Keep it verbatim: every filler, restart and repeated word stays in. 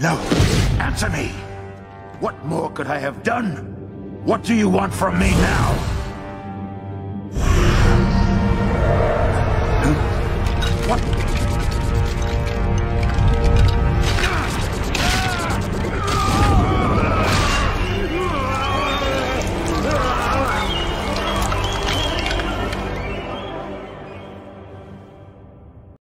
No. Answer me! What more could I have done? What do you want from me now?